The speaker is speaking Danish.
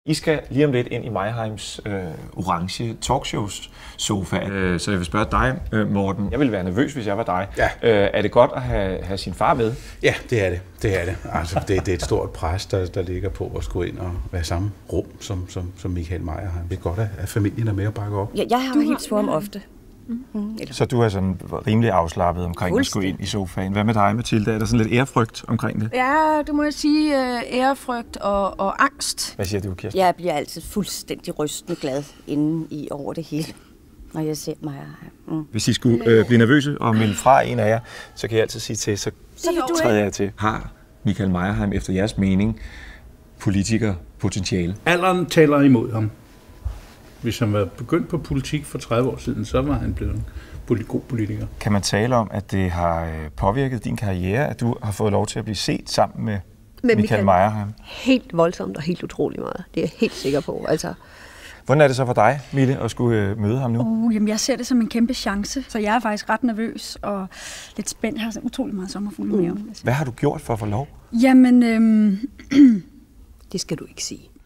I skal lige om lidt ind i Meyerheims orange talkshows-sofa. Så jeg vil spørge dig, Morten. Jeg ville være nervøs, hvis jeg var dig. Ja. Er det godt at have sin far med? Ja, det er det. Det er det. Altså, det er et stort pres, der ligger på at skulle ind og være i samme rum som Michael Meyerheim. Det er godt, at familien er med og bakker op. Ja, jeg har hilst for ham ofte. Så du er sådan rimelig afslappet omkring at skulle ind i sofaen. Hvad med dig, Mathilde? Er der sådan lidt ærefrygt omkring det? Ja, det må jeg sige. Ærefrygt og angst. Hvad siger du, Kirsten? Jeg bliver altid fuldstændig rystende glad inde i over det hele, når jeg ser mig. Hvis I skulle blive nervøse og melde fra en af jer, så kan jeg altid sige til, så træder jeg til. Har Michael Meyerheim efter jeres mening politikerpotentiale? Alderen taler imod ham. Hvis han var begyndt på politik for 30 år siden, så var han blevet en god politiker. Kan man tale om, at det har påvirket din karriere, at du har fået lov til at blive set sammen med Michael Meyerheim? Helt voldsomt og helt utrolig meget. Det er jeg helt sikker på. Altså. Hvordan er det så for dig, Mille, at skulle møde ham nu? Jamen, jeg ser det som en kæmpe chance, så jeg er faktisk ret nervøs og lidt spændt. Jeg har så utrolig meget sommerfugle i maven. Hvad har du gjort for at få lov? Jamen, det skal du ikke sige.